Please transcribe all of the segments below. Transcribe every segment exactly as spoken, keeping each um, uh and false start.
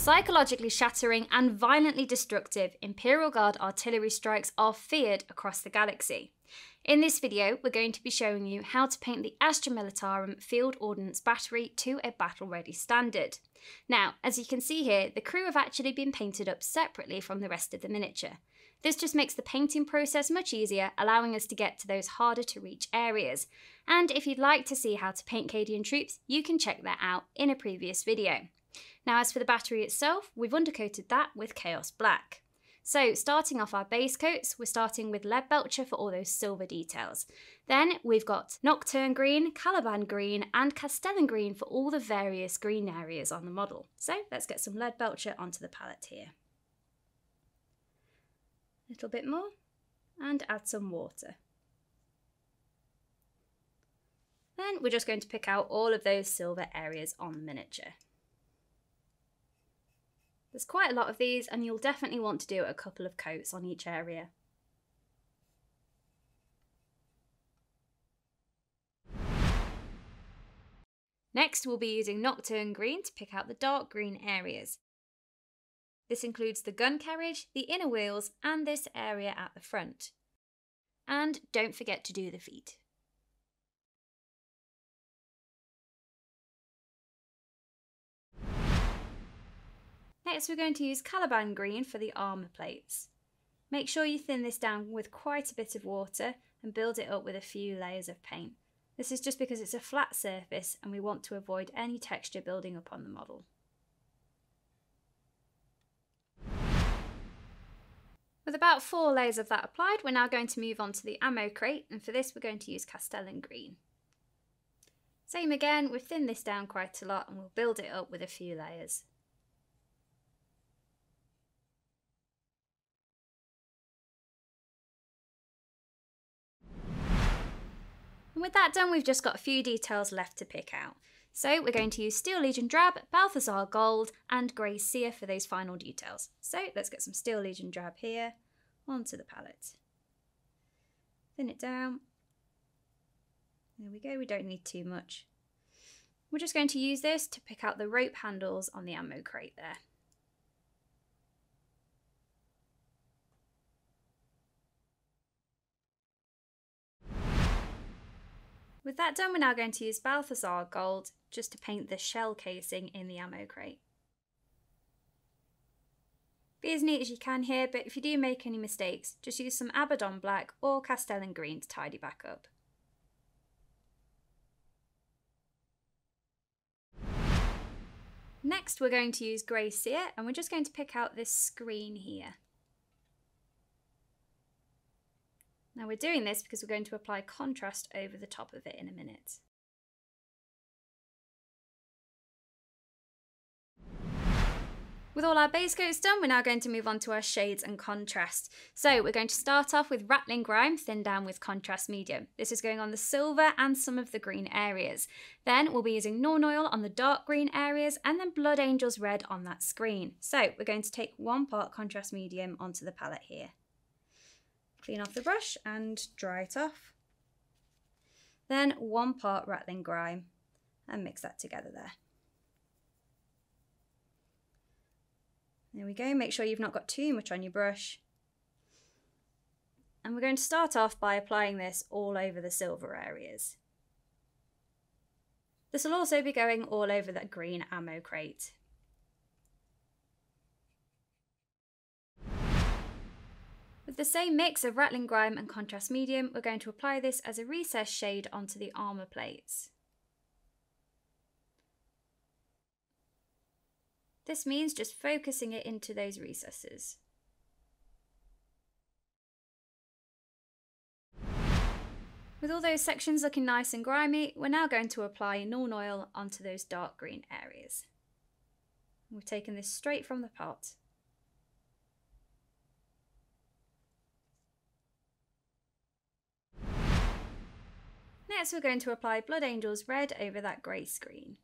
Psychologically shattering and violently destructive, Imperial Guard artillery strikes are feared across the galaxy. In this video, we're going to be showing you how to paint the Astra Militarum Field Ordnance Battery to a battle-ready standard. Now, as you can see here, the crew have actually been painted up separately from the rest of the miniature. This just makes the painting process much easier, allowing us to get to those harder to reach areas. And if you'd like to see how to paint Cadian troops, you can check that out in a previous video. Now, as for the battery itself, we've undercoated that with Chaos Black. So starting off our base coats, we're starting with Lead Belcher for all those silver details. Then we've got Nocturne Green, Caliban Green and Castellan Green for all the various green areas on the model. So let's get some Lead Belcher onto the palette here. A little bit more and add some water. Then we're just going to pick out all of those silver areas on the miniature. There's quite a lot of these and you'll definitely want to do a couple of coats on each area. Next we'll be using Nocturne Green to pick out the dark green areas. This includes the gun carriage, the inner wheels and this area at the front. And don't forget to do the feet. Next we're going to use Caliban Green for the armour plates. Make sure you thin this down with quite a bit of water and build it up with a few layers of paint. This is just because it's a flat surface and we want to avoid any texture building up on the model. With about four layers of that applied, we're now going to move on to the ammo crate, and for this we're going to use Castellan Green. Same again, we've thinned this down quite a lot and we'll build it up with a few layers. And with that done, we've just got a few details left to pick out. So we're going to use Steel Legion Drab, Balthazar Gold and Grey Seer for those final details. So let's get some Steel Legion Drab here onto the palette. Thin it down. There we go, we don't need too much. We're just going to use this to pick out the rope handles on the ammo crate there. With that done, we're now going to use Balthazar Gold just to paint the shell casing in the ammo crate. Be as neat as you can here, but if you do make any mistakes, just use some Abaddon Black or Castellan Green to tidy back up. Next, we're going to use Grey Seer and we're just going to pick out this screen here. Now we're doing this because we're going to apply contrast over the top of it in a minute. With all our base coats done, we're now going to move on to our shades and contrast. So we're going to start off with Rattling Grime, thinned down with contrast medium. This is going on the silver and some of the green areas. Then we'll be using Norn Oil on the dark green areas and then Blood Angels Red on that screen. So we're going to take one part contrast medium onto the palette here. Clean off the brush and dry it off. Then one part Rattling Grime and mix that together there. There we go, make sure you've not got too much on your brush. And we're going to start off by applying this all over the silver areas. This will also be going all over that green ammo crate. With the same mix of Rattling Grime and Contrast Medium, we're going to apply this as a recessed shade onto the armour plates. This means just focusing it into those recesses. With all those sections looking nice and grimy, we're now going to apply Norn Oil onto those dark green areas. We've taken this straight from the pot. Next we're going to apply Blood Angels Red over that grey screen.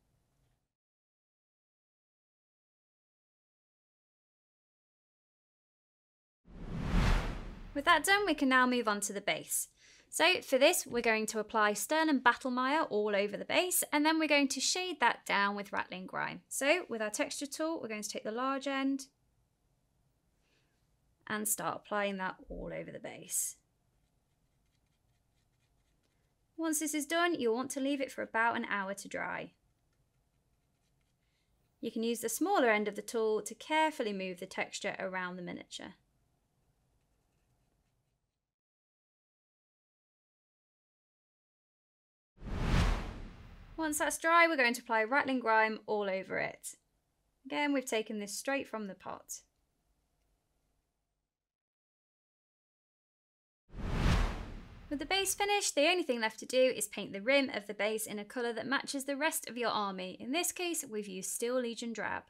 With that done, we can now move on to the base. So for this, we're going to apply Sterling Battlemire all over the base, and then we're going to shade that down with Rattling Grime. So with our texture tool, we're going to take the large end and start applying that all over the base. Once this is done, you'll want to leave it for about an hour to dry. You can use the smaller end of the tool to carefully move the texture around the miniature. Once that's dry, we're going to apply Rattling Grime all over it. Again, we've taken this straight from the pot. With the base finished, the only thing left to do is paint the rim of the base in a colour that matches the rest of your army. In this case, we've used Steel Legion Drab.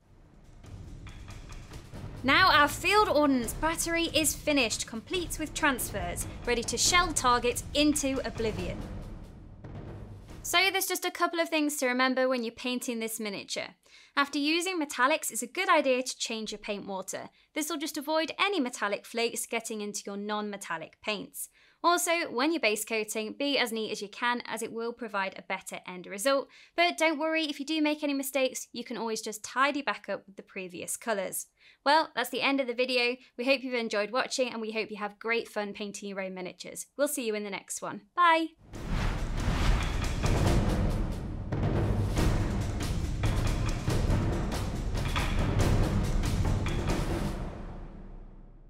Now our Field Ordnance Battery is finished, complete with transfers, ready to shell targets into oblivion. So there's just a couple of things to remember when you're painting this miniature. After using metallics, it's a good idea to change your paint water. This will just avoid any metallic flakes getting into your non-metallic paints. Also, when you're base coating, be as neat as you can, as it will provide a better end result. But don't worry, if you do make any mistakes, you can always just tidy back up with the previous colours. Well, that's the end of the video. We hope you've enjoyed watching, and we hope you have great fun painting your own miniatures. We'll see you in the next one. Bye!